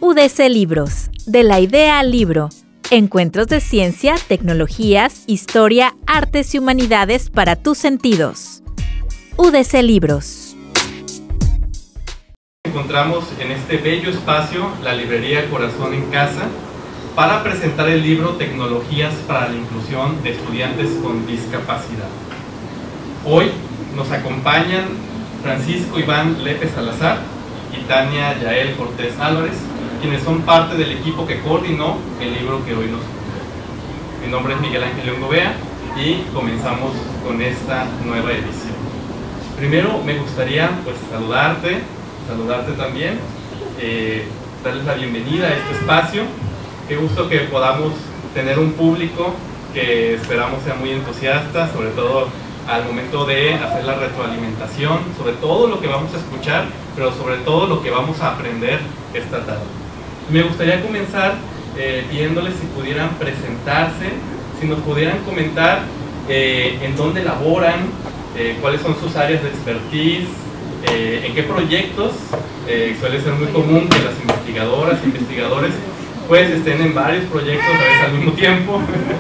UDC Libros, de la idea al libro. Encuentros de ciencia, tecnologías, historia, artes y humanidades para tus sentidos. UDC Libros. Encontramos en este bello espacio la librería Corazón en Casa para presentar el libro Tecnologías para la Inclusión de Estudiantes con Discapacidad. Hoy nos acompañan Francisco Iván Lepe Salazar y Tania Yael Cortés Álvarez, quienes son parte del equipo que coordinó el libro que hoy nos ocupa. Mi nombre es Miguel Ángel León Gobea y comenzamos con esta nueva edición. Primero me gustaría saludarte también, darles la bienvenida a este espacio. Qué gusto que podamos tener un público que esperamos sea muy entusiasta, sobre todo al momento de hacer la retroalimentación, sobre todo lo que vamos a escuchar, pero sobre todo lo que vamos a aprender esta tarde. Me gustaría comenzar pidiéndoles si pudieran presentarse, si nos pudieran comentar en dónde laboran, cuáles son sus áreas de expertise, en qué proyectos. Suele ser muy común que las investigadoras e investigadores pues estén en varios proyectos a veces al mismo tiempo.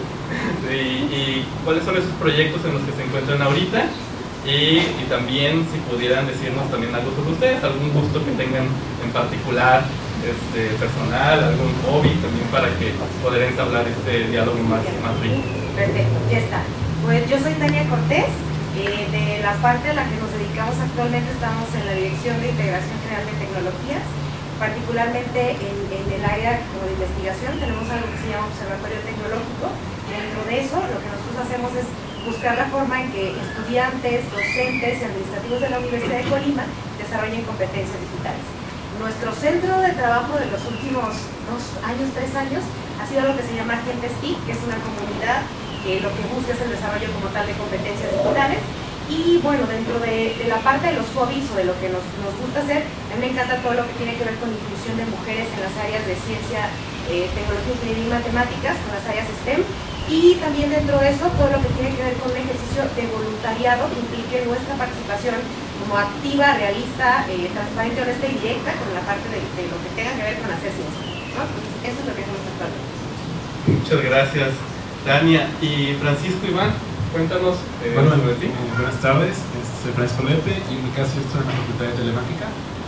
y cuáles son esos proyectos en los que se encuentran ahorita, y también si pudieran decirnos también algo sobre ustedes, algún gusto que tengan en particular personal, algún hobby también, para que poder entablar este diálogo más rico. Perfecto, ya está. Pues yo soy Tania Cortés. De la parte a la que nos dedicamos actualmente estamos en la Dirección de Integración General de Tecnologías, particularmente en el área como de investigación. Tenemos algo que se llama Observatorio Tecnológico. Dentro de eso lo que nosotros hacemos es buscar la forma en que estudiantes, docentes y administrativos de la Universidad de Colima desarrollen competencias digitales. Nuestro centro de trabajo de los últimos 3 años ha sido lo que se llama Gentes TIC, que es una comunidad que lo que busca es el desarrollo como tal de competencias digitales. Y bueno, dentro de la parte de los hobbies o de lo que nos gusta hacer, a mí me encanta todo lo que tiene que ver con inclusión de mujeres en las áreas de ciencia, tecnología, ingeniería y matemáticas, con las áreas STEM, y también dentro de eso todo lo que tiene que ver con un ejercicio de voluntariado que implique nuestra participación como activa, realista, transparente, honesta y directa con la parte de lo que tenga que ver con hacer ciencia, ¿no? Eso es lo que hacemos actualmente. Muchas gracias, Tania. Y Francisco Iván, cuéntanos sobre ti. Buenas tardes, soy Francisco Lepe y en mi caso yo estoy en la Facultad de Telemática.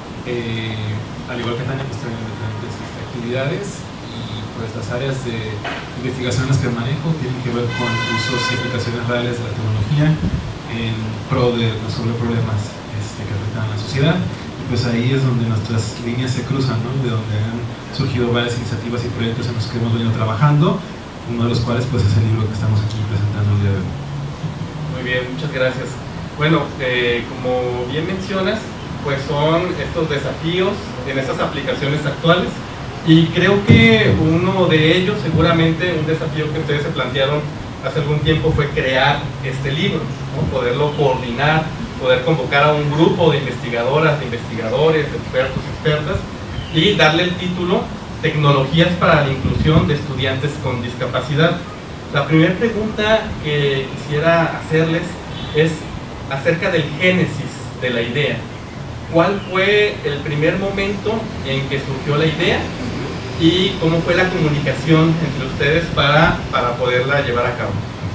Al igual que Tania, pues estoy en diferentes actividades, y pues las áreas de investigación en las que manejo tienen que ver con usos y aplicaciones reales de la tecnología en pro de resolver problemas que afectan a la sociedad. Y pues ahí es donde nuestras líneas se cruzan, ¿no? De donde han surgido varias iniciativas y proyectos en los que hemos venido trabajando, uno de los cuales pues es el libro que estamos aquí presentando el día de hoy. Muy bien, muchas gracias. Bueno, como bien mencionas, pues son estos desafíos en estas aplicaciones actuales, y creo que uno de ellos, seguramente un desafío que ustedes se plantearon hace algún tiempo, fue crear este libro, ¿no? Poderlo coordinar, poder convocar a un grupo de investigadoras, de investigadores, de expertos, expertas, y darle el título Tecnologías para la Inclusión de Estudiantes con Discapacidad. La primera pregunta que quisiera hacerles es acerca del génesis de la idea. ¿Cuál fue el primer momento en que surgió la idea y cómo fue la comunicación entre ustedes para poderla llevar a cabo?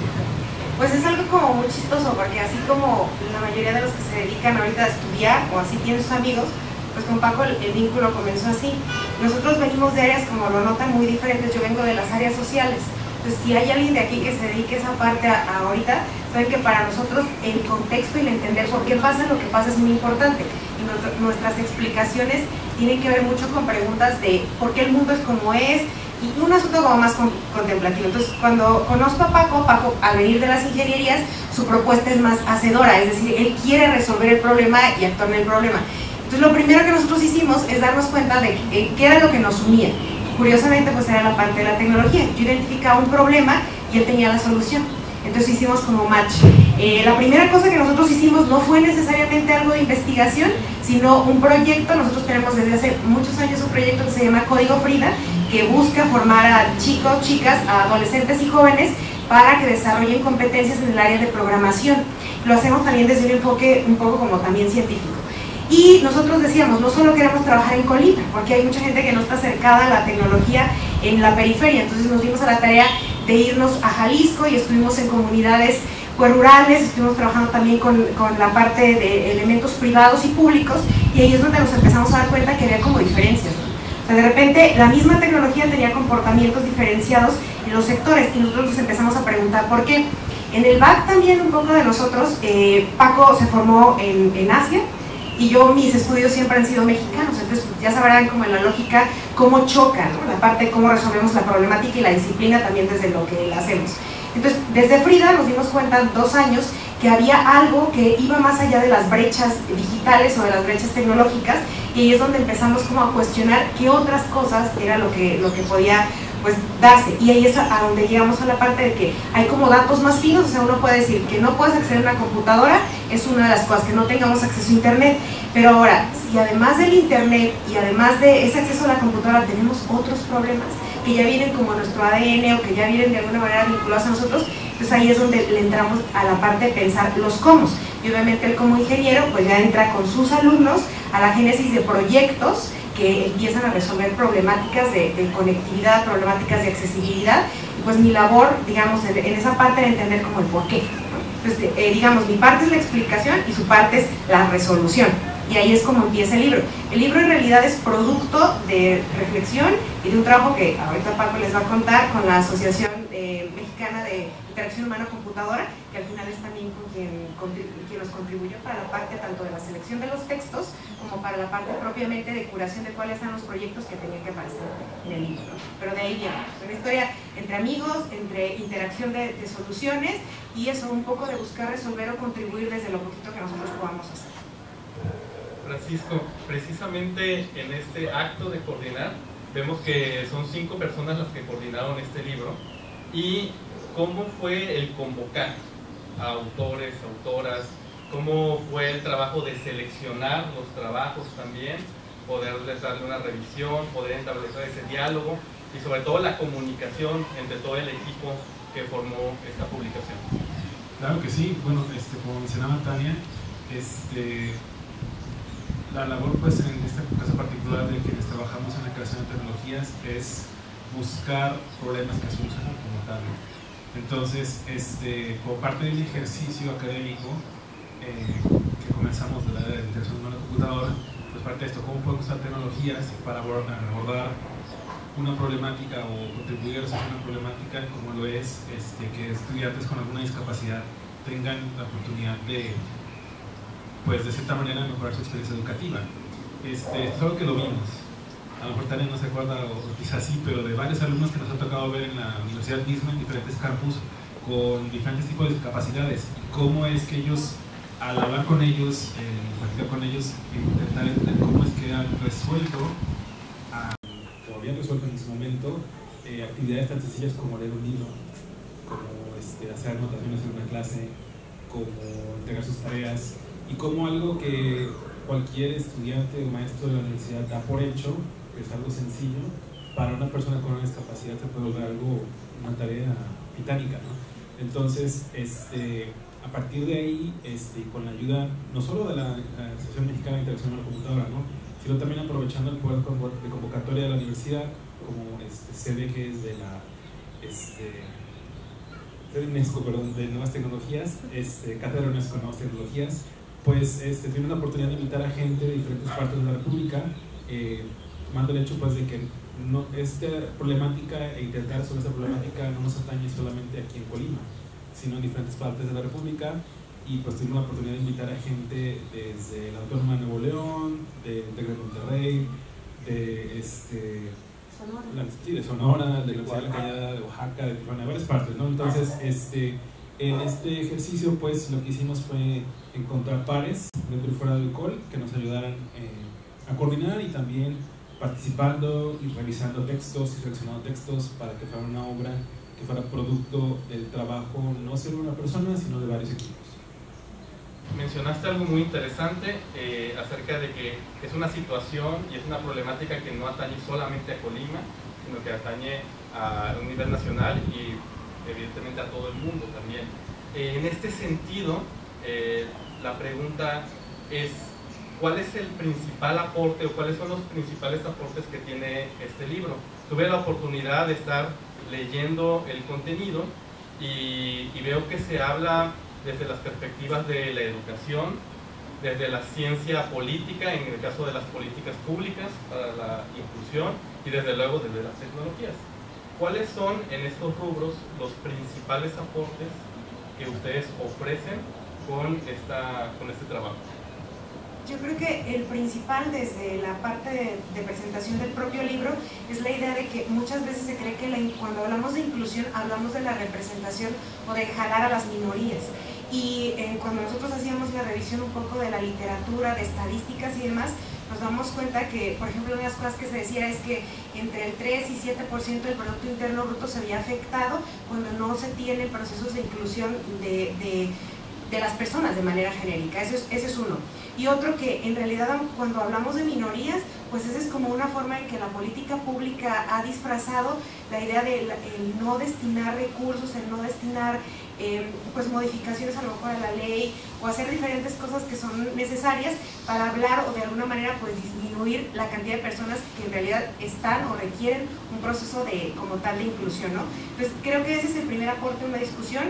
Pues es algo como muy chistoso, porque así como la mayoría de los que se dedican ahorita a estudiar o así tienen sus amigos, pues con Paco el vínculo comenzó así. Nosotros venimos de áreas, como lo notan, muy diferentes. Yo vengo de las áreas sociales. Entonces, si hay alguien de aquí que se dedique a esa parte ahorita, saben que para nosotros el contexto y el entender por qué pasa lo que pasa es muy importante. Y nuestras explicaciones tienen que ver mucho con preguntas de por qué el mundo es como es, y un asunto como más contemplativo. Entonces, cuando conozco a Paco, al venir de las ingenierías, su propuesta es más hacedora, es decir, él quiere resolver el problema y actuar en el problema. Entonces, lo primero que nosotros hicimos es darnos cuenta de qué era lo que nos unía. Curiosamente, pues era la parte de la tecnología. Yo identificaba un problema y él tenía la solución. Entonces hicimos como match. La primera cosa que nosotros hicimos no fue necesariamente algo de investigación, sino un proyecto. Nosotros tenemos desde hace muchos años un proyecto que se llama Código Frida, que busca formar a chicos, chicas, a adolescentes y jóvenes para que desarrollen competencias en el área de programación. Lo hacemos también desde un enfoque un poco como también científico. Y nosotros decíamos, no solo queremos trabajar en Colima, porque hay mucha gente que no está acercada a la tecnología en la periferia, entonces nos dimos a la tarea de irnos a Jalisco y estuvimos en comunidades pues rurales, estuvimos trabajando también con la parte de elementos privados y públicos, y ahí es donde nos empezamos a dar cuenta que había como diferencias, ¿no? O sea, de repente la misma tecnología tenía comportamientos diferenciados en los sectores, y nosotros nos empezamos a preguntar por qué. En el BAC también un poco de nosotros, Paco se formó en Asia, y yo, mis estudios siempre han sido mexicanos, entonces ya sabrán como en la lógica cómo choca, ¿no? La parte de cómo resolvemos la problemática y la disciplina también desde lo que la hacemos. Entonces, desde Frida nos dimos cuenta en 2 años que había algo que iba más allá de las brechas digitales o de las brechas tecnológicas, y ahí es donde empezamos como a cuestionar qué otras cosas era lo que podía pues darse, y ahí es a donde llegamos a la parte de que hay como datos más finos. O sea, uno puede decir que no puedes acceder a una computadora, es una de las cosas, que no tengamos acceso a internet, pero ahora, si además del internet y además de ese acceso a la computadora tenemos otros problemas que ya vienen como nuestro ADN o que ya vienen de alguna manera vinculados a nosotros, pues ahí es donde le entramos a la parte de pensar los cómo, y obviamente él como ingeniero pues ya entra con sus alumnos a la génesis de proyectos que empiezan a resolver problemáticas de conectividad, problemáticas de accesibilidad, y pues mi labor, digamos, en esa parte de entender como el porqué, ¿no? Entonces, digamos, mi parte es la explicación y su parte es la resolución, y ahí es como empieza el libro. El libro en realidad es producto de reflexión y de un trabajo que ahorita Paco les va a contar con la Asociación Mexicana de Interacción Humano-Computadora, que al final es también con quien nos contribuyó para la parte tanto de la selección de los textos como para la parte propiamente de curación de cuáles eran los proyectos que tenían que aparecer en el libro, ¿no? Pero de ahí viene una historia entre amigos, entre interacción de soluciones, y eso, un poco de buscar resolver o contribuir desde lo poquito que nosotros podamos hacer. Francisco, precisamente en este acto de coordinar, vemos que son 5 personas las que coordinaron este libro. ¿Y cómo fue el convocar a autores, autoras? ¿Cómo fue el trabajo de seleccionar los trabajos también? Poderles darle una revisión, poder establecer ese diálogo y sobre todo la comunicación entre todo el equipo que formó esta publicación. Claro que sí. Bueno, como mencionaba Tania, la labor pues en este caso particular de quienes trabajamos en la creación de tecnologías es buscar problemas que solucionan como tal. Entonces, como parte del ejercicio académico que comenzamos de la área de interacción humano-computadora, pues parte de esto, cómo podemos usar tecnologías para abordar una problemática o contribuir a resolver una problemática como lo es que estudiantes con alguna discapacidad tengan la oportunidad de, pues de cierta manera, mejorar su experiencia educativa. Esto es algo que lo vimos. A lo mejor Tania no se acuerda, o quizás sí, pero de varios alumnos que nos ha tocado ver en la universidad misma, en diferentes campus, con diferentes tipos de discapacidades, y cómo es que ellos, al hablar con ellos, platicar con ellos, intentar entender cómo es que han resuelto, o habían resuelto en su momento, actividades tan sencillas como leer un libro, como hacer anotaciones en una clase, como entregar sus tareas, y como algo que cualquier estudiante o maestro de la universidad da por hecho, que es algo sencillo, para una persona con una discapacidad se puede volver una tarea titánica, ¿no? Entonces, a partir de ahí, con la ayuda no solo de la Asociación Mexicana de Interacción con la Computadora, ¿no?, sino también aprovechando el poder de convocatoria de la universidad, como sede que es de la de UNESCO, perdón, de Nuevas Tecnologías, Cátedra UNESCO de Nuevas Tecnologías, pues tuvimos la oportunidad de invitar a gente de diferentes partes de la República, tomando el hecho pues de que esta problemática e intentar sobre esta problemática no nos atañe solamente aquí en Colima, sino en diferentes partes de la República, y pues tuvimos la oportunidad de invitar a gente desde la Autónoma de Nuevo León, de TEC de Monterrey, de Sonora, de la Universidad de la Cañada, de Oaxaca, de Tijuana, de varias partes, ¿no? Entonces, en este ejercicio, pues lo que hicimos fue encontrar pares dentro y fuera del COL que nos ayudaran a coordinar, y también participando y revisando textos y seleccionando textos para que fuera una obra que fuera producto del trabajo no solo de una persona, sino de varios equipos. Mencionaste algo muy interesante acerca de que es una situación y es una problemática que no atañe solamente a Colima, sino que atañe a un nivel nacional y evidentemente a todo el mundo también. En este sentido, la pregunta es, ¿cuál es el principal aporte o cuáles son los principales aportes que tiene este libro? Tuve la oportunidad de estar leyendo el contenido y veo que se habla desde las perspectivas de la educación, desde la ciencia política, en el caso de las políticas públicas para la inclusión, y desde luego desde las tecnologías. ¿Cuáles son en estos rubros los principales aportes que ustedes ofrecen con este trabajo? Yo creo que el principal, desde la parte de presentación del propio libro, es la idea de que muchas veces se cree que cuando hablamos de inclusión hablamos de la representación o de jalar a las minorías. Y cuando nosotros hacíamos la revisión un poco de la literatura, de estadísticas y demás, nos damos cuenta que, por ejemplo, una de las cosas que se decía es que entre el 3 y 7% del Producto Interno Bruto se veía afectado cuando no se tienen procesos de inclusión de las personas de manera genérica. Ese es uno. Y otro, que en realidad cuando hablamos de minorías, pues esa es como una forma en que la política pública ha disfrazado la idea de el no destinar recursos, el no destinar pues modificaciones a lo mejor a la ley, o hacer diferentes cosas que son necesarias para hablar o de alguna manera pues disminuir la cantidad de personas que en realidad están o requieren un proceso como tal de inclusión, ¿no? Entonces creo que ese es el primer aporte en una discusión.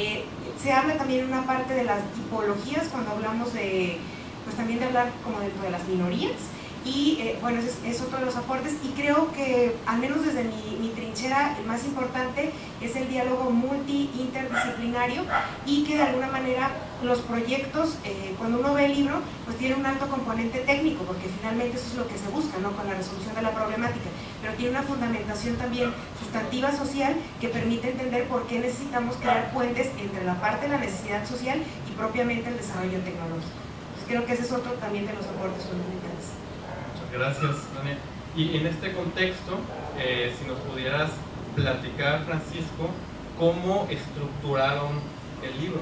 Se habla también en una parte de las tipologías, cuando hablamos pues también de hablar como dentro de las minorías, y bueno, ese es otro de los aportes, y creo que al menos desde mi trinchera el más importante es el diálogo multi-interdisciplinario, y que de alguna manera los proyectos, cuando uno ve el libro, pues tiene un alto componente técnico, porque finalmente eso es lo que se busca, ¿no?, con la resolución de la problemática, pero tiene una fundamentación también sustantiva social que permite entender por qué necesitamos crear puentes entre la parte de la necesidad social y propiamente el desarrollo tecnológico. Entonces creo que ese es otro también de los aportes fundamentales. Gracias, Daniel. Y en este contexto, si nos pudieras platicar, Francisco, ¿cómo estructuraron el libro?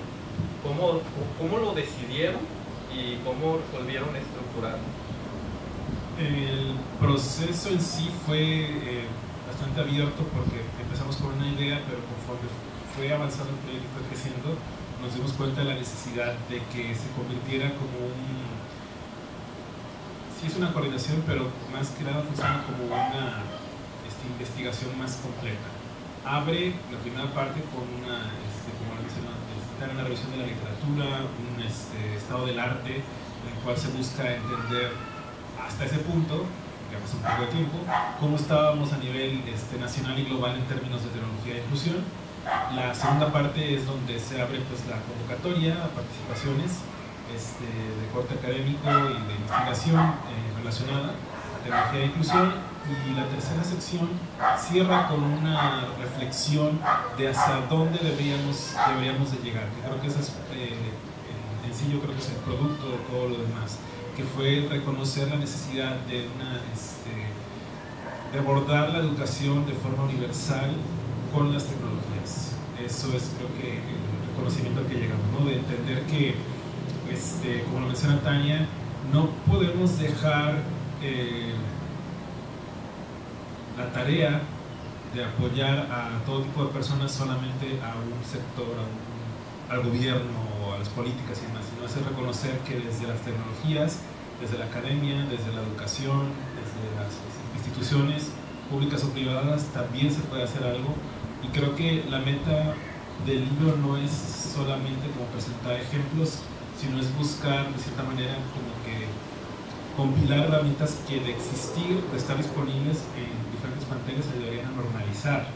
¿Cómo lo decidieron y cómo resolvieron estructurarlo? El proceso en sí fue bastante abierto, porque empezamos con una idea, pero conforme fue avanzando el proyecto y fue creciendo, nos dimos cuenta de la necesidad de que se convirtiera como sí es una coordinación, pero más que nada funciona como una investigación más completa. Abre la primera parte con como lo mencioné, una revisión de la literatura, un estado del arte, en el cual se busca entender hasta ese punto, que hace un poco de tiempo, cómo estábamos a nivel nacional y global en términos de tecnología e inclusión. La segunda parte es donde se abre pues la convocatoria a participaciones de corte académico y de investigación relacionada a tecnología e inclusión, y la tercera sección cierra con una reflexión de hacia dónde deberíamos de llegar, que creo que ese es en sí, yo creo que es el producto de todo lo demás, que fue reconocer la necesidad de abordar la educación de forma universal con las tecnologías. Eso es, creo que, el reconocimiento al que llegamos, ¿no? De entender que como lo menciona Tania, no podemos dejar la tarea de apoyar a todo tipo de personas solamente a un sector, al gobierno o a las políticas y demás, sino hacer reconocer que desde las tecnologías, desde la academia, desde la educación, desde las instituciones públicas o privadas también se puede hacer algo. Y creo que la meta del libro no es solamente como presentar ejemplos, sino es buscar de cierta manera como que compilar herramientas que de existir, de estar disponibles en diferentes pantallas, ayudarían a normalizar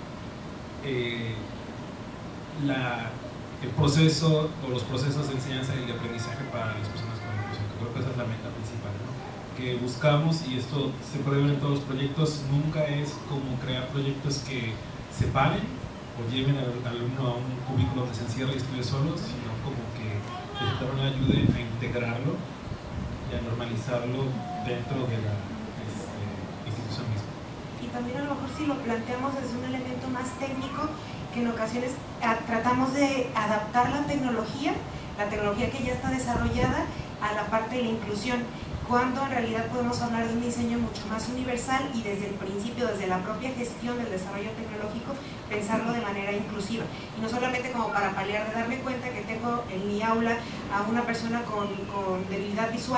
el proceso o los procesos de enseñanza y de aprendizaje para las personas con inclusión. Creo que esa es la meta principal, ¿no?, que buscamos, y esto se puede ver en todos los proyectos. Nunca es como crear proyectos que separen o lleven al alumno a un cubículo donde se encierra y estudie solo, sino como que de cierta manera ayude a integrarlo y a normalizarlo dentro de la institución misma. Y también a lo mejor si lo planteamos desde un elemento más técnico, que en ocasiones tratamos de adaptar la tecnología que ya está desarrollada a la parte de la inclusión, cuando en realidad podemos hablar de un diseño mucho más universal y desde el principio, desde la propia gestión del desarrollo tecnológico, pensarlo de manera inclusiva. Y no solamente como para paliar, de darme cuenta que tengo en mi aula a una persona con debilidad visual y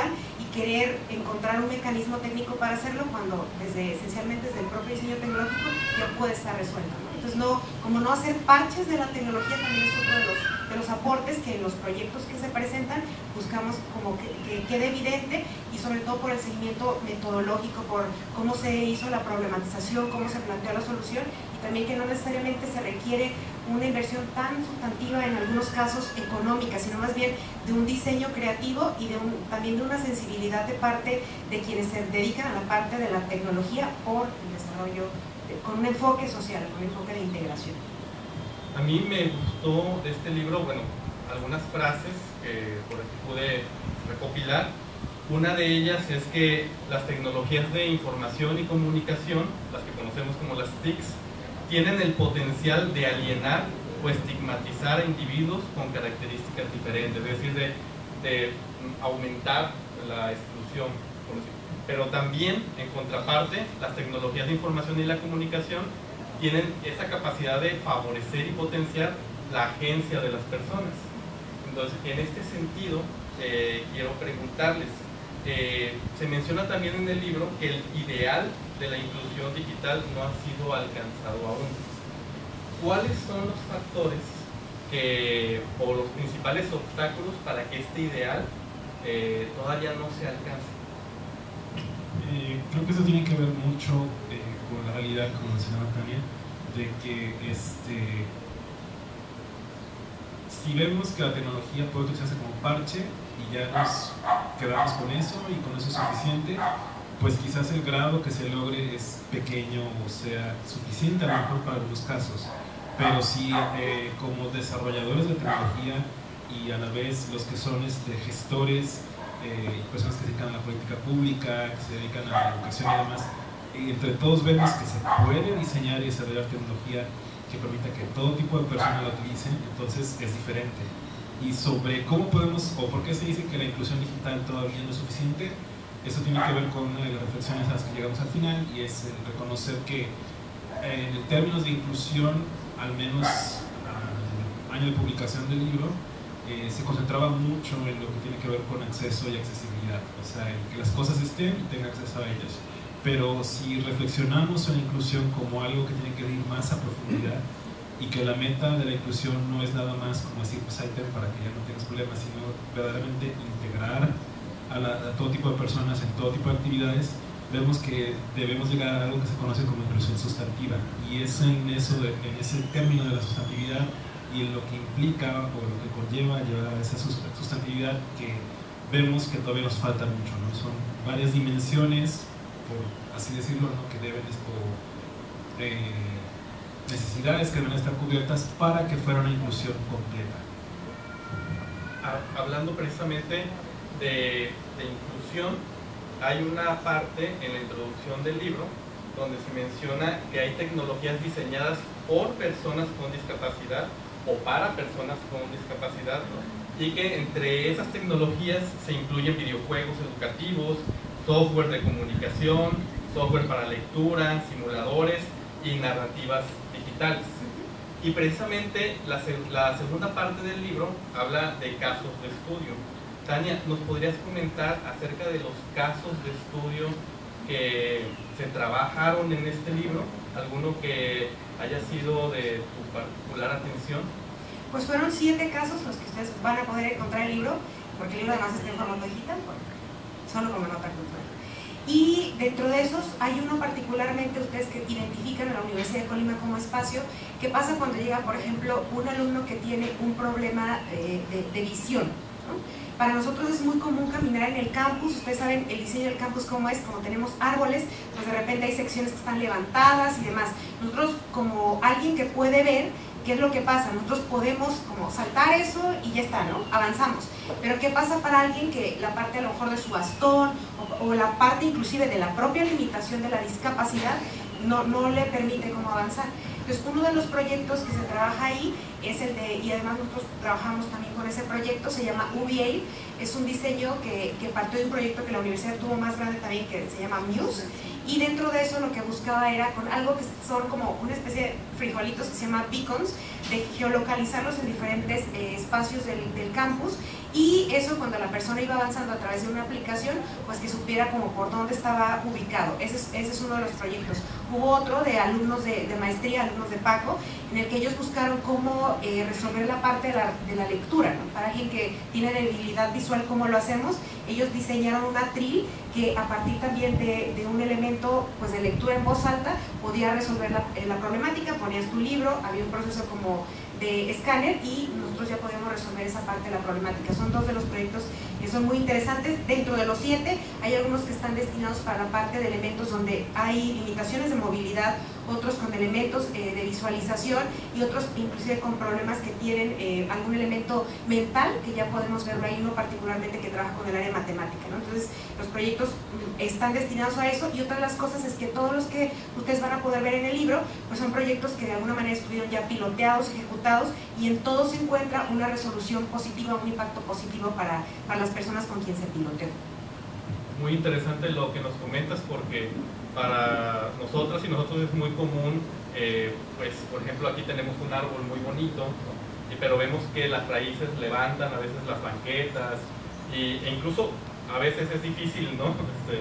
querer encontrar un mecanismo técnico para hacerlo cuando esencialmente desde el propio diseño tecnológico ya puede estar resuelto, ¿no? Entonces, como no hacer parches de la tecnología también es otro de los aportes que en los proyectos que se presentan buscamos como que quede evidente, y sobre todo por el seguimiento metodológico, por cómo se hizo la problematización, cómo se planteó la solución, y también que no necesariamente se requiere una inversión tan sustantiva, en algunos casos económica, sino más bien de un diseño creativo y también de una sensibilidad de parte de quienes se dedican a la parte de la tecnología por el desarrollo con un enfoque social, con un enfoque de integración. A mí me gustó de este libro, bueno, algunas frases que por aquí pude recopilar. Una de ellas es que las tecnologías de información y comunicación, las que conocemos como las TICs, tienen el potencial de alienar o estigmatizar a individuos con características diferentes, es decir, de aumentar la exclusión. Pero también, en contraparte, las tecnologías de información y la comunicación tienen esa capacidad de favorecer y potenciar la agencia de las personas. Entonces, en este sentido, quiero preguntarles, se menciona también en el libro que el ideal de la inclusión digital no ha sido alcanzado aún. ¿Cuáles son los factores o los principales obstáculos para que este ideal todavía no se alcance? Creo que eso tiene que ver mucho con la realidad, como mencionaba Tania, de que si vemos que la tecnología puede utilizarse como parche y ya nos quedamos con eso y con eso es suficiente, pues quizás el grado que se logre es pequeño o sea suficiente a lo mejor para algunos casos. Pero si como desarrolladores de tecnología y a la vez los que son gestores, personas que se dedican a la política pública, que se dedican a la educación y demás, entre todos vemos que se puede diseñar y desarrollar tecnología que permita que todo tipo de personas la utilicen, entonces es diferente. Y sobre cómo podemos, o por qué se dice que la inclusión digital todavía no es suficiente, eso tiene que ver con una de las reflexiones a las que llegamos al final, y es el reconocer que en términos de inclusión, al menos al año de publicación del libro, se concentraba mucho en lo que tiene que ver con acceso y accesibilidad, o sea, en que las cosas estén y tenga acceso a ellas. Pero si reflexionamos en la inclusión como algo que tiene que ir más a profundidad, y que la meta de la inclusión no es nada más como decir, pues salte para que ya no tengas problemas, sino verdaderamente integrar a todo tipo de personas en todo tipo de actividades, vemos que debemos llegar a algo que se conoce como inclusión sustantiva, y es en ese término de la sustantividad y en lo que implica o lo que conlleva llevar a esa sustantividad que vemos que todavía nos falta mucho, ¿no? Son varias dimensiones, por así decirlo, ¿no? Que deben necesidades que deben estar cubiertas para que fuera una inclusión completa. Hablando precisamente de inclusión, hay una parte en la introducción del libro donde se menciona que hay tecnologías diseñadas por personas con discapacidad o para personas con discapacidad, ¿no? Y que entre esas tecnologías se incluyen videojuegos educativos, software de comunicación, software para lectura, simuladores y narrativas digitales. Y precisamente la segunda parte del libro habla de casos de estudio. Tania, ¿nos podrías comentar acerca de los casos de estudio que se trabajaron en este libro? ¿Alguno que haya sido de tu particular atención? Pues fueron 7 casos los que ustedes van a poder encontrar en el libro, porque el libro además está en formato digital, solo como nota cultural. Y dentro de esos hay uno particularmente, ustedes que identifican a la Universidad de Colima como espacio. ¿Qué pasa cuando llega, por ejemplo, un alumno que tiene un problema de visión, ¿no? Para nosotros es muy común caminar en el campus. Ustedes saben el diseño del campus cómo es, como tenemos árboles, pues de repente hay secciones que están levantadas y demás. Nosotros, como alguien que puede ver, ¿qué es lo que pasa? Nosotros podemos como saltar eso y ya está, ¿no? Avanzamos. Pero ¿qué pasa para alguien que la parte a lo mejor de su bastón o la parte inclusive de la propia limitación de la discapacidad no le permite como avanzar? Entonces, uno de los proyectos que se trabaja ahí es el de, y además nosotros trabajamos también con ese proyecto, se llama UVA, es un diseño que partió de un proyecto que la universidad tuvo más grande también, que se llama Muse, y dentro de eso lo que buscaba era con algo que son como una especie de frijolitos que se llama beacons, de geolocalizarlos en diferentes espacios del campus, y eso cuando la persona iba avanzando a través de una aplicación, pues que supiera como por dónde estaba ubicado. Ese es uno de los proyectos. Hubo otro de alumnos de maestría, alumnos de Paco, en el que ellos buscaron cómo resolver la parte de la lectura, ¿no? Para alguien que tiene debilidad visual, ¿cómo lo hacemos? Ellos diseñaron una tril que a partir también de un elemento pues, de lectura en voz alta podía resolver la problemática. Ponías tu libro, había un proceso como de escáner y nosotros ya podemos resolver esa parte de la problemática. Son dos de los proyectos que son muy interesantes. Dentro de los 7 hay algunos que están destinados para la parte de elementos donde hay limitaciones de movilidad, otros con elementos de visualización y otros inclusive con problemas que tienen algún elemento mental, que ya podemos verlo ahí, uno particularmente que trabaja con el área matemática, ¿no? Entonces los proyectos están destinados a eso, y otra de las cosas es que todos los que ustedes van a poder ver en el libro pues son proyectos que de alguna manera estuvieron ya piloteados, ejecutados, y en todos se encuentra una resolución positiva, un impacto positivo para las personas con quien se piloteó. Muy interesante lo que nos comentas, porque para nosotras y nosotros es muy común, pues por ejemplo aquí tenemos un árbol muy bonito, pero vemos que las raíces levantan a veces las banquetas, e incluso a veces es difícil, ¿no?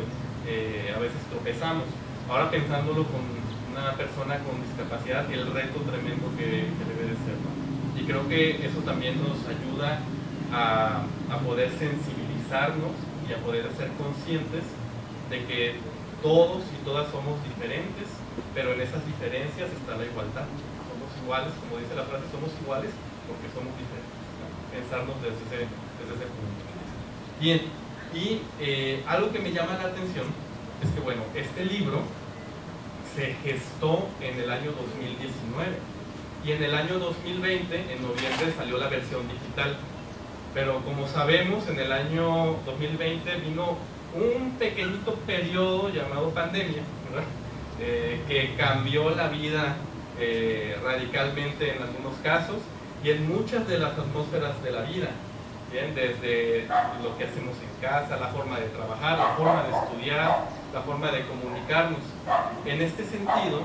A veces tropezamos. Ahora pensándolo con una persona con discapacidad, el reto tremendo que debe de ser, ¿no? Y creo que eso también nos ayuda a poder sensibilizarnos y a poder ser conscientes de que todos y todas somos diferentes, pero en esas diferencias está la igualdad. Somos iguales, como dice la frase, somos iguales porque somos diferentes, ¿no? Pensarnos desde ese punto. Bien, y algo que me llama la atención es que, bueno, este libro se gestó en el año 2019 y en el año 2020, en noviembre, salió la versión digital. Pero como sabemos, en el año 2020 vino un pequeñito periodo llamado pandemia, ¿verdad? Que cambió la vida radicalmente en algunos casos y en muchas de las atmósferas de la vida. Bien, desde lo que hacemos en casa, la forma de trabajar, la forma de estudiar, la forma de comunicarnos. En este sentido,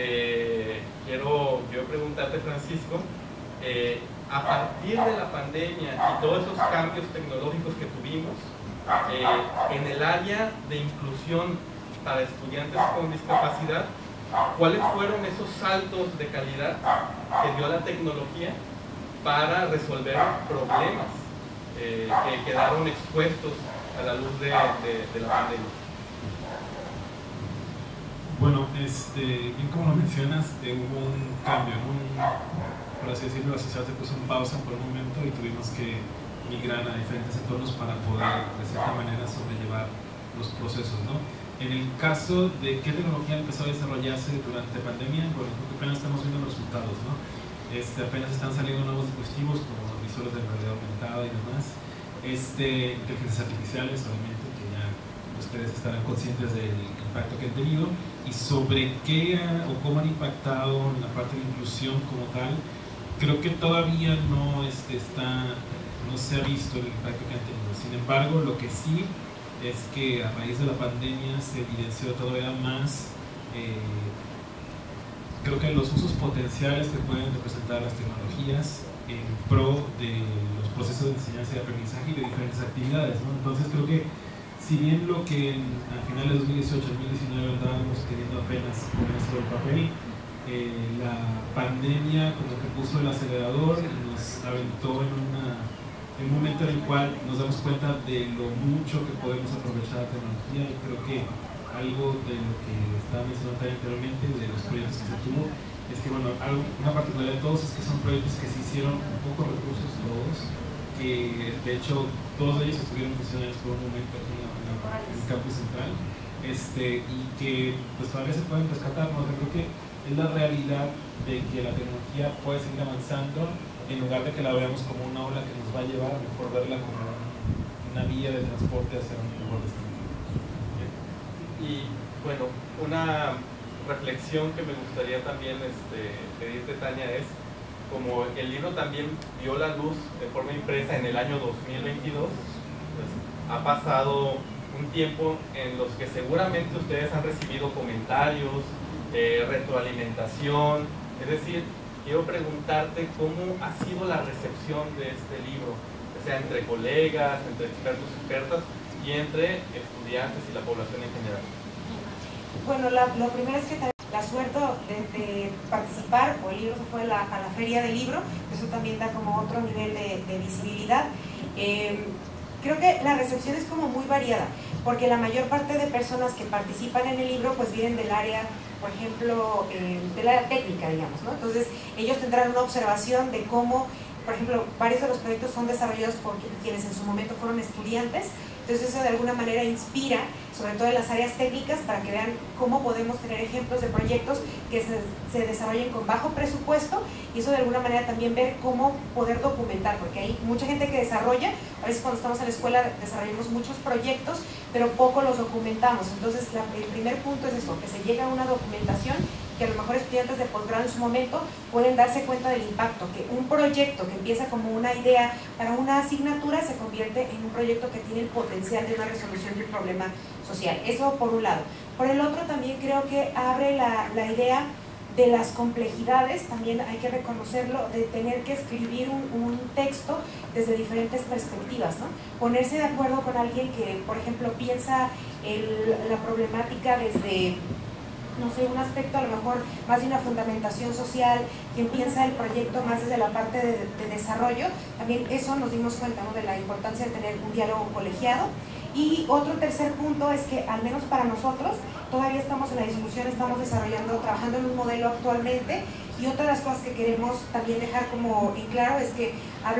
quiero preguntarte, Francisco, a partir de la pandemia y todos esos cambios tecnológicos que tuvimos, en el área de inclusión para estudiantes con discapacidad, ¿cuáles fueron esos saltos de calidad que dio la tecnología para resolver problemas que quedaron expuestos a la luz de la pandemia? Bueno, bien como lo mencionas, hubo un cambio, por así decirlo, la sociedad se puso en pausa por un momento y tuvimos que migrar a diferentes entornos para poder, de cierta manera, sobrellevar los procesos, ¿no? En el caso de qué tecnología empezó a desarrollarse durante la pandemia, bueno, creo que apenas estamos viendo los resultados, ¿no? Apenas están saliendo nuevos dispositivos como los visores de realidad aumentada y demás, inteligencias artificiales, obviamente, que ya ustedes estarán conscientes del impacto que han tenido, y sobre qué o cómo han impactado en la parte de inclusión como tal. Creo que todavía no se ha visto el impacto que han tenido. Sin embargo, lo que sí es que a raíz de la pandemia se evidenció todavía más, creo que los usos potenciales que pueden representar las tecnologías en pro de los procesos de enseñanza y aprendizaje y de diferentes actividades, ¿no? Entonces creo que si bien lo que al final de 2018-2019 andábamos queriendo apenas poner sobre el papel, la pandemia como que puso el acelerador y nos aventó en un momento en el cual nos damos cuenta de lo mucho que podemos aprovechar la tecnología. Y creo que algo de lo que estaba mencionando también anteriormente, de los proyectos que se tuvo, es que, bueno, una particularidad de todos es que son proyectos que se hicieron con pocos recursos todos, que de hecho todos ellos estuvieron funcionando por un momento aquí en el campus central, y que pues todavía se pueden rescatar, ¿no? Creo que es la realidad de que la tecnología puede seguir avanzando, en lugar de que la veamos como una ola que nos va a llevar, mejor verla como una vía de transporte hacia un mejor destino. Y bueno, una reflexión que me gustaría también pedirte, Tania, es como el libro también vio la luz de forma impresa en el año 2022, pues, ha pasado un tiempo en los que seguramente ustedes han recibido comentarios, retroalimentación. Es decir, quiero preguntarte cómo ha sido la recepción de este libro. sea entre colegas, entre expertos y expertas y entre estudiantes y la población en general? Bueno, lo primero es que la suerte de participar, o el libro se fue a la feria del libro, eso también da como otro nivel de visibilidad. Creo que la recepción es como muy variada, porque la mayor parte de personas que participan en el libro pues vienen del área, por ejemplo, del área técnica, digamos, ¿no? Entonces ellos tendrán una observación de cómo, por ejemplo, varios de los proyectos son desarrollados por quienes en su momento fueron estudiantes. Entonces eso de alguna manera inspira, sobre todo en las áreas técnicas, para que vean cómo podemos tener ejemplos de proyectos que se desarrollen con bajo presupuesto, y eso de alguna manera también ver cómo poder documentar, porque hay mucha gente que desarrolla, a veces cuando estamos en la escuela desarrollamos muchos proyectos, pero poco los documentamos. Entonces el primer punto es eso, que se llegue a una documentación, que a lo mejor estudiantes de posgrado en su momento pueden darse cuenta del impacto, que un proyecto que empieza como una idea para una asignatura se convierte en un proyecto que tiene el potencial de una resolución de un problema social. Eso por un lado. Por el otro también creo que abre la idea de las complejidades, también hay que reconocerlo, de tener que escribir un texto desde diferentes perspectivas, ¿no? Ponerse de acuerdo con alguien que, por ejemplo, piensa la problemática desde, no sé, un aspecto a lo mejor más de una fundamentación social, quien piensa el proyecto más desde la parte de desarrollo. También eso nos dimos cuenta, ¿no?, de la importancia de tener un diálogo colegiado. Y otro tercer punto es que, al menos para nosotros, todavía estamos en la discusión, estamos trabajando en un modelo actualmente, y otra de las cosas que queremos también dejar como en claro es que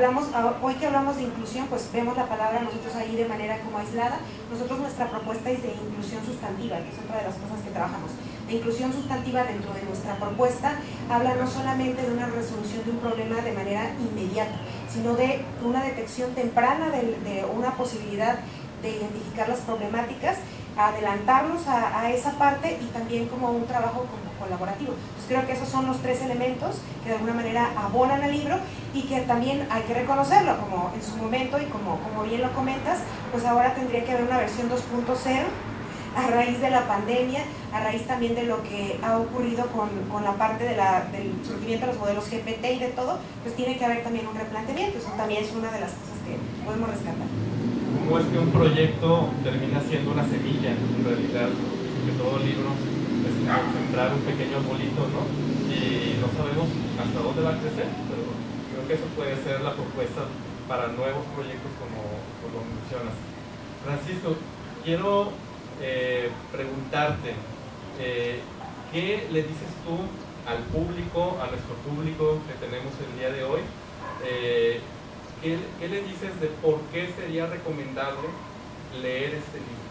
hoy que hablamos de inclusión, pues vemos la palabra nosotros ahí de manera como aislada. Nosotros, nuestra propuesta es de inclusión sustantiva, que es otra de las cosas que trabajamos. La inclusión sustantiva dentro de nuestra propuesta habla no solamente de una resolución de un problema de manera inmediata, sino de una detección temprana de una posibilidad de identificar las problemáticas, adelantarnos a esa parte, y también como un trabajo como colaborativo. Pues creo que esos son los tres elementos que de alguna manera abonan al libro, y que también hay que reconocerlo, como en su momento, y como bien lo comentas, pues ahora tendría que haber una versión 2.0 a raíz de la pandemia, a raíz también de lo que ha ocurrido con la parte del surgimiento de los modelos GPT y de todo, pues tiene que haber también un replanteamiento. Eso también es una de las cosas que podemos rescatar. ¿Cómo es que un proyecto termina siendo una semilla, en realidad? Que todo libro es como sembrar un pequeño arbolito, ¿no? Y no sabemos hasta dónde va a crecer, pero creo que eso puede ser la propuesta para nuevos proyectos como lo mencionas. Francisco, quiero preguntarte, ¿qué le dices tú al público, a nuestro público que tenemos el día de hoy? ¿Qué le dices de por qué sería recomendable leer este libro?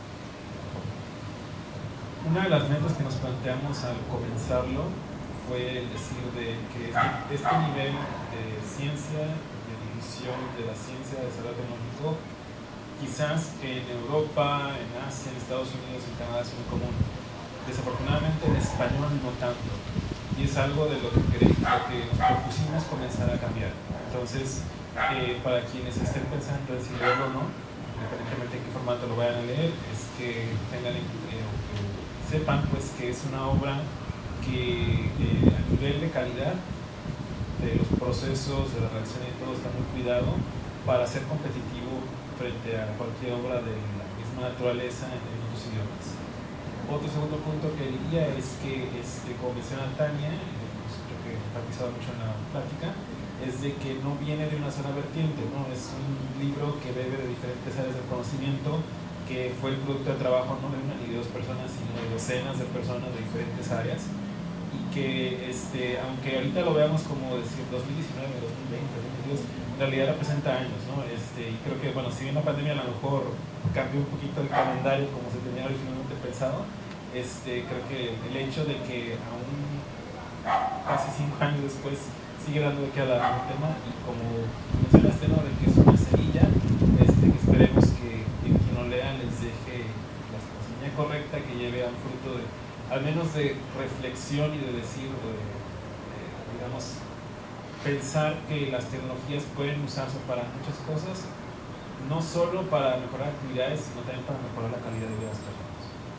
Una de las metas que nos planteamos al comenzarlo fue el decir de que este nivel de ciencia, de división de la ciencia, de desarrollo tecnológico, quizás en Europa, en Asia, en Estados Unidos, en Canadá es muy común. Desafortunadamente en español no tanto. Y es algo de lo que nos propusimos comenzar a cambiar. Entonces, para quienes estén pensando en si leerlo o no, independientemente de qué formato lo vayan a leer, es que tengan sepan pues que es una obra que a nivel de calidad de los procesos, de la redacción y todo, está muy cuidado para ser competitivo frente a cualquier obra de la misma naturaleza en otros idiomas. Otro segundo punto que diría es que, como menciona Tania, creo que he enfatizado mucho en la plática, es de que no viene de una sola vertiente, ¿no? Es un libro que bebe de diferentes áreas del conocimiento, que fue el producto de trabajo no de una ni de dos personas, sino de docenas de personas de diferentes áreas, y que aunque ahorita lo veamos como decir 2019, 2020, 2022, en realidad representa años, ¿no? Y creo que, bueno, si bien la pandemia a lo mejor cambió un poquito el calendario como se tenía originalmente pensado, creo que el hecho de que aún casi 5 años después sigue dando de qué hablar el tema, y como mencionaste, ¿no?, de que es una semilla, que esperemos que quien lo lea les deje la semilla correcta, que lleve a un fruto al menos de reflexión y de decir, digamos, pensar que las tecnologías pueden usarse para muchas cosas, no solo para mejorar actividades, sino también para mejorar la calidad de vida de las personas. Y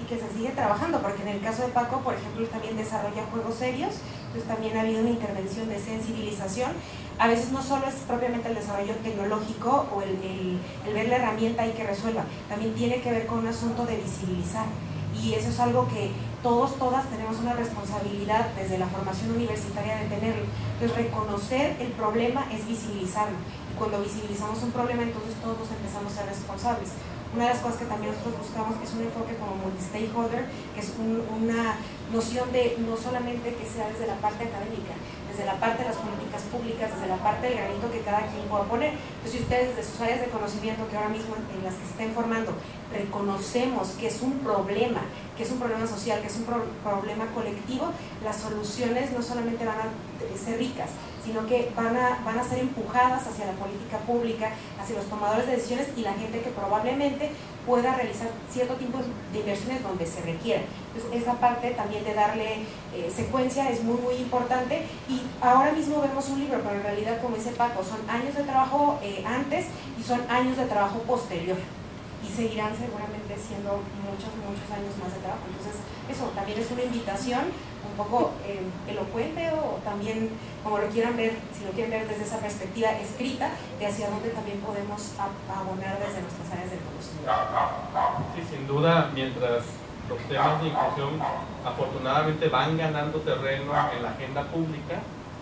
que se sigue trabajando, porque en el caso de Paco, por ejemplo, él también desarrolla juegos serios, entonces también ha habido una intervención de sensibilización. A veces no solo es propiamente el desarrollo tecnológico o el ver la herramienta y que resuelva, también tiene que ver con un asunto de visibilizar, y eso es algo que todas tenemos una responsabilidad desde la formación universitaria de tenerlo. Entonces reconocer el problema es visibilizarlo, y cuando visibilizamos un problema entonces todos empezamos a ser responsables. Una de las cosas que también nosotros buscamos es un enfoque como multi-stakeholder, que es una noción de no solamente que sea desde la parte académica, desde la parte de las políticas públicas, desde la parte del granito que cada quien pueda poner. Entonces, si ustedes desde sus áreas de conocimiento que ahora mismo en las que se estén formando reconocemos que es un problema social, que es un problema colectivo, las soluciones no solamente van a ser ricas, sino que van a ser empujadas hacia la política pública, hacia los tomadores de decisiones y la gente que probablemente pueda realizar cierto tipo de inversiones donde se requiera. Entonces, esa parte también de darle secuencia es muy importante, y ahora mismo vemos un libro, pero en realidad, como dice Paco, son años de trabajo antes y son años de trabajo posterior, y seguirán seguramente siendo muchos años más de trabajo. Entonces, eso también es una invitación un poco elocuente, o también, como lo quieran ver, si lo quieren ver desde esa perspectiva escrita, de hacia dónde también podemos abonar desde nuestras áreas de conocimiento. Sí, sin duda, mientras los temas de inclusión afortunadamente van ganando terreno en la agenda pública,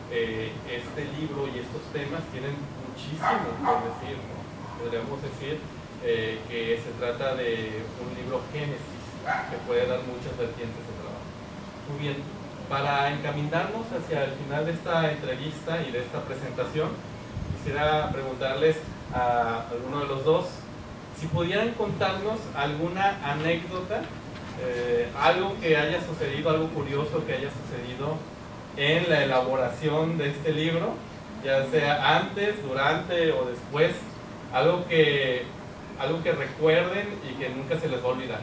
este libro y estos temas tienen muchísimo por decir, ¿no? Podríamos decir que se trata de un libro génesis que puede dar muchas vertientes de trabajo. Muy bien, para encaminarnos hacia el final de esta entrevista y de esta presentación, quisiera preguntarles a alguno de los dos si pudieran contarnos alguna anécdota, algo que haya sucedido, algo curioso que haya sucedido en la elaboración de este libro, ya sea antes, durante o después, algo que recuerden y que nunca se les va a olvidar.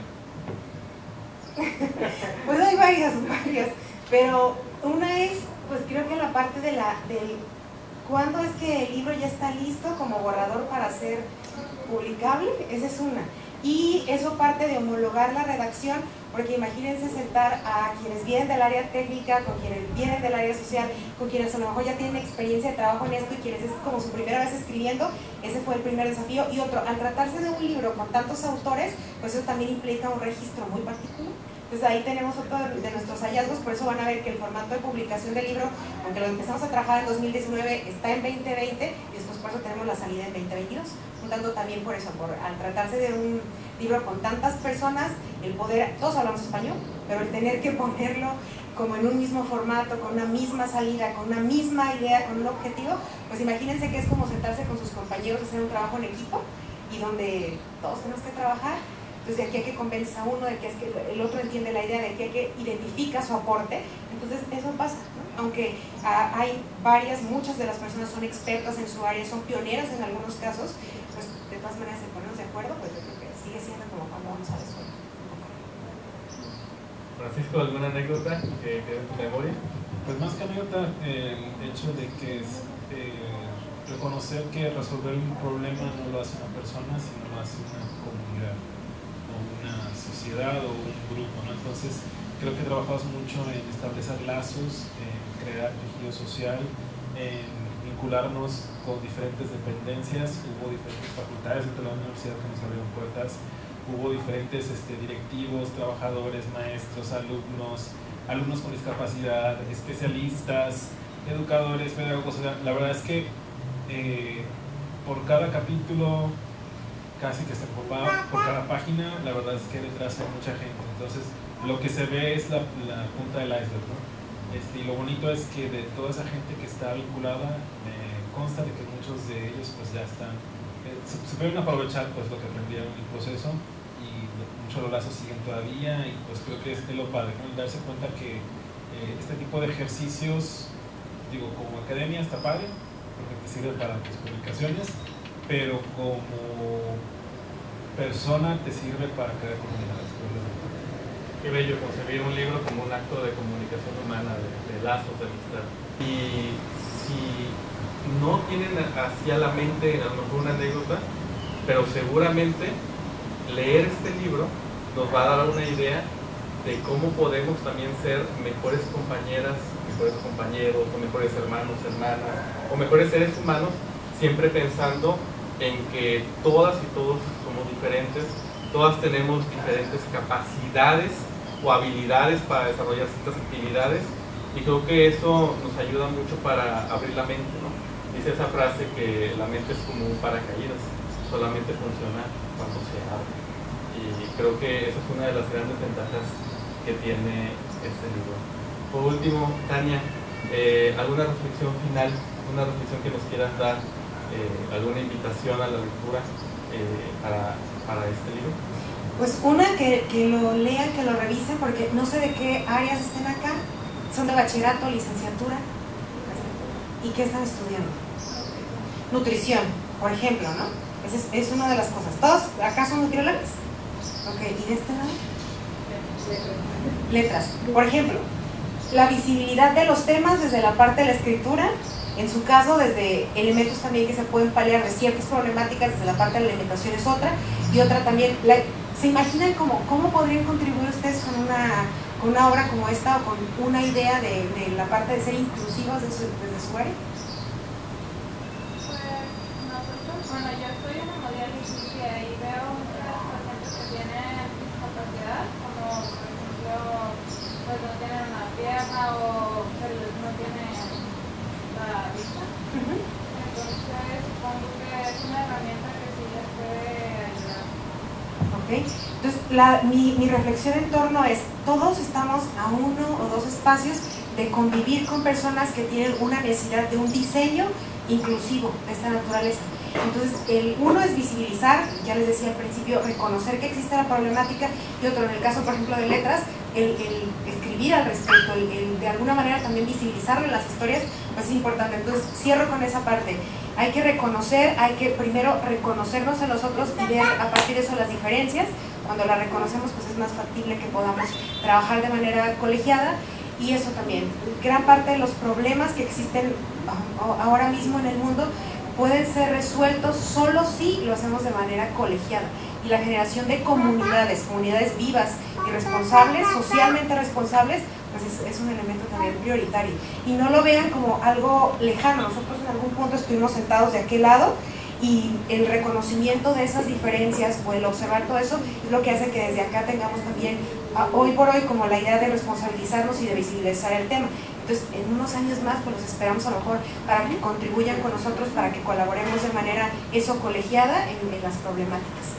Pues hay varias, pero una es, pues creo que la parte del cuándo es que el libro ya está listo como borrador para ser publicable, esa es una. Y eso parte de homologar la redacción, porque imagínense sentar a quienes vienen del área técnica, con quienes vienen del área social, con quienes a lo mejor ya tienen experiencia de trabajo en esto y quienes es como su primera vez escribiendo. Ese fue el primer desafío. Y otro, al tratarse de un libro con tantos autores, pues eso también implica un registro muy particular. Entonces ahí tenemos otro de nuestros hallazgos, por eso van a ver que el formato de publicación del libro, aunque lo empezamos a trabajar en 2019, está en 2020, y después por eso tenemos la salida en 2022, juntando también por eso, al tratarse de un libro con tantas personas, el poder, todos hablamos español, pero el tener que ponerlo como en un mismo formato, con una misma salida, con una misma idea, con un objetivo, pues imagínense que es como sentarse con sus compañeros, hacer un trabajo en equipo, y donde todos tenemos que trabajar. Entonces de aquí a que convences a uno, de que es que el otro entiende la idea, de aquí a que identifica su aporte, entonces eso pasa, ¿no? Aunque hay muchas de las personas son expertas en su área, son pioneras en algunos casos, pues de todas maneras de ponernos de acuerdo, pues yo creo que sigue siendo como cuando vamos a la escuela. Francisco, ¿alguna anécdota que quede en tu memoria? Pues más que anécdota, el hecho de que reconocer que resolver un problema no lo hace una persona, sino lo hace una comunidad, o una sociedad, o un grupo, ¿no? Entonces creo que trabajamos mucho en establecer lazos, en crear tejido social, en vincularnos con diferentes dependencias. Hubo diferentes facultades dentro de la universidad que nos abrieron puertas, hubo diferentes directivos, trabajadores, maestros, alumnos con discapacidad, especialistas, educadores, pedagogos. La verdad es que por cada capítulo, casi que se ocupaba, por cada página, la verdad es que detrás hay mucha gente. Entonces lo que se ve es la punta del iceberg, ¿no? Y lo bonito es que de toda esa gente que está vinculada, consta de que muchos de ellos pues ya están, se pueden aprovechar pues lo que aprendieron en el proceso, y muchos de los lazos siguen todavía, y pues creo que es lo padre, ¿no? Darse cuenta que este tipo de ejercicios, digo, como academia está padre, porque te sirve para tus publicaciones, pero como persona te sirve para crear comunidades. Qué bello concebir un libro como un acto de comunicación humana, de lazos, de amistad. Y si no tienen hacia la mente a lo mejor una anécdota, pero seguramente leer este libro nos va a dar una idea de cómo podemos también ser mejores compañeras, mejores compañeros, o mejores hermanos, hermanas, o mejores seres humanos, siempre pensando en que todas y todos somos diferentes, todas tenemos diferentes capacidades o habilidades para desarrollar ciertas actividades, y creo que eso nos ayuda mucho para abrir la mente, ¿no? Dice esa frase que la mente es como un paracaídas, solamente funciona cuando se abre, y creo que esa es una de las grandes ventajas que tiene este libro. Por último, Tania, ¿alguna reflexión final, una reflexión que nos quieras dar, alguna invitación a la lectura para este libro? Pues una, que lo lean, que lo revisen, porque no sé de qué áreas estén acá, son de bachillerato, licenciatura, ¿y qué están estudiando? Nutrición, por ejemplo, ¿no? Esa es una de las cosas. ¿Todos acá son nutriólogos? Ok, ¿y de este lado? Letras. Por ejemplo, la visibilidad de los temas desde la parte de la escritura, en su caso desde elementos también que se pueden paliar de ciertas problemáticas, desde la parte de la alimentación es otra, y otra también, ¿se imaginan cómo podrían contribuir ustedes con una obra como esta, o con una idea de la parte de ser inclusivos desde su área? Bueno, yo estoy en hemodiálisis y ahí veo muchas pacientes que tienen discapacidad, como por ejemplo, pues no tienen una pierna o no tienen la vista. Entonces, supongo que es una herramienta que sí les puede ayudar. Ok, entonces mi reflexión en torno es, todos estamos a uno o dos espacios de convivir con personas que tienen una necesidad de un diseño inclusivo de esta naturaleza. Entonces, uno es visibilizar, ya les decía al principio, reconocer que existe la problemática, y otro, en el caso, por ejemplo, de letras, el escribir al respecto, el de alguna manera también visibilizarlo en las historias, pues es importante. Entonces, cierro con esa parte. Hay que reconocer, hay que primero reconocernos en los otros y ver a partir de eso las diferencias. Cuando las reconocemos, pues es más factible que podamos trabajar de manera colegiada. Y eso también, gran parte de los problemas que existen ahora mismo en el mundo pueden ser resueltos solo si lo hacemos de manera colegiada. Y la generación de comunidades vivas y responsables, socialmente responsables, pues es un elemento también prioritario. Y no lo vean como algo lejano. Nosotros en algún punto estuvimos sentados de aquel lado, y el reconocimiento de esas diferencias o el observar todo eso es lo que hace que desde acá tengamos también, hoy por hoy, como la idea de responsabilizarnos y de visibilizar el tema. Entonces, en unos años más, pues los esperamos a lo mejor para que contribuyan con nosotros, para que colaboremos de manera colegiada en las problemáticas.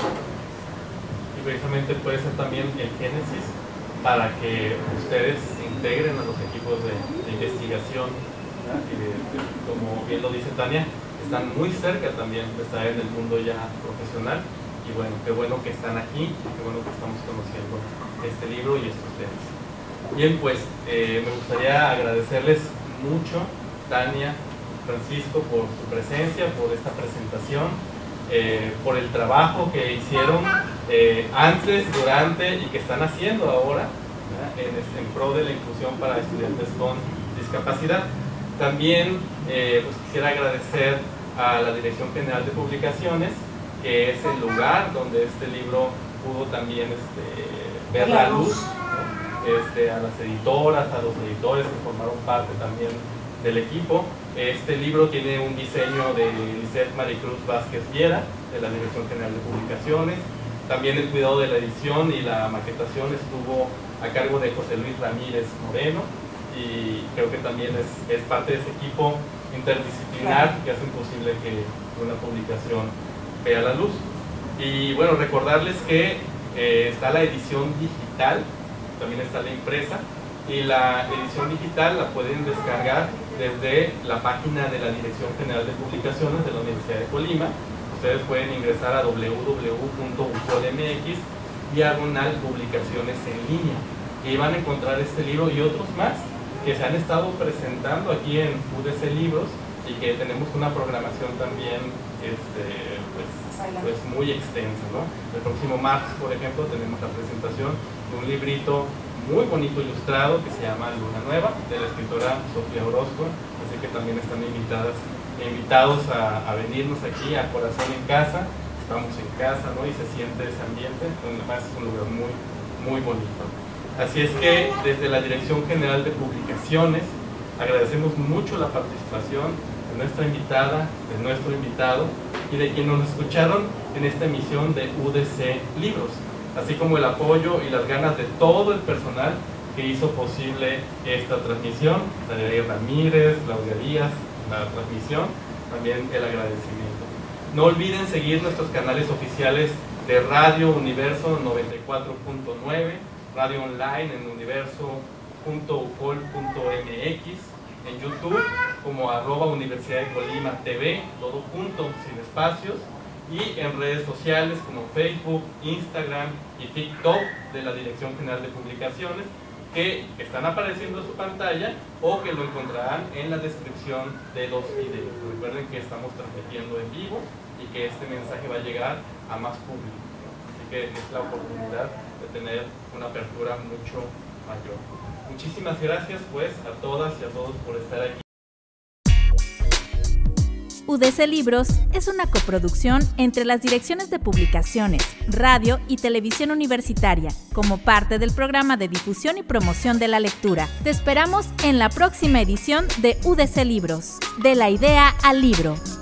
Y precisamente puede ser también el génesis para que ustedes se integren a los equipos de investigación, ¿verdad? Y como bien lo dice Tania, están muy cerca también de estar en el mundo ya profesional, y bueno, qué bueno que están aquí, qué bueno que estamos conociendo este libro y estos temas. Bien, pues me gustaría agradecerles mucho, Tania, Francisco, por su presencia, por esta presentación, por el trabajo que hicieron antes, durante y que están haciendo ahora, en pro de la inclusión para estudiantes con discapacidad. También pues quisiera agradecer a la Dirección General de Publicaciones, que es el lugar donde este libro pudo también ver la luz, a las editoras, a los editores que formaron parte también del equipo. Este libro tiene un diseño de Lisette Maricruz Vázquez Viera, de la Dirección General de Publicaciones. También el cuidado de la edición y la maquetación estuvo a cargo de José Luis Ramírez Moreno, y creo que también es parte de ese equipo interdisciplinar que hace posible que una publicación vea la luz. Y bueno, recordarles que está la edición digital, también está la impresa, y la edición digital la pueden descargar desde la página de la Dirección General de Publicaciones de la Universidad de Colima. Ustedes pueden ingresar a www.ucol.mx/publicaciones en línea, y van a encontrar este libro y otros más que se han estado presentando aquí en UDC Libros, y que tenemos una programación también pues muy extensa, ¿no? El próximo martes, por ejemplo, tenemos la presentación de un librito muy bonito ilustrado que se llama Luna Nueva, de la escritora Sofía Orozco, así que también están invitados a venirnos aquí a Corazón en Casa. estamos en casa, ¿no? Y se siente ese ambiente, además es un lugar muy, muy bonito. Así es que desde la Dirección General de Publicaciones agradecemos mucho la participación de nuestra invitada, de nuestro invitado y de quienes nos escucharon en esta emisión de UDC Libros, así como el apoyo y las ganas de todo el personal que hizo posible esta transmisión. Daniela Ramírez, Claudia Díaz, la transmisión, también el agradecimiento. No olviden seguir nuestros canales oficiales de Radio Universo 94.9, Radio Online en universo.ucol.mx, en YouTube como @Universidad de Colima TV, todo junto, sin espacios, y en redes sociales como Facebook, Instagram y TikTok de la Dirección General de Publicaciones, que están apareciendo en su pantalla o que lo encontrarán en la descripción de los videos. Recuerden que estamos transmitiendo en vivo y que este mensaje va a llegar a más público, ¿no? Así que es la oportunidad de tener una apertura mucho mayor. Muchísimas gracias pues a todas y a todos por estar aquí. UDC Libros es una coproducción entre las Direcciones de Publicaciones, Radio y Televisión Universitaria, como parte del programa de difusión y promoción de la lectura. Te esperamos en la próxima edición de UDC Libros, de la idea al libro.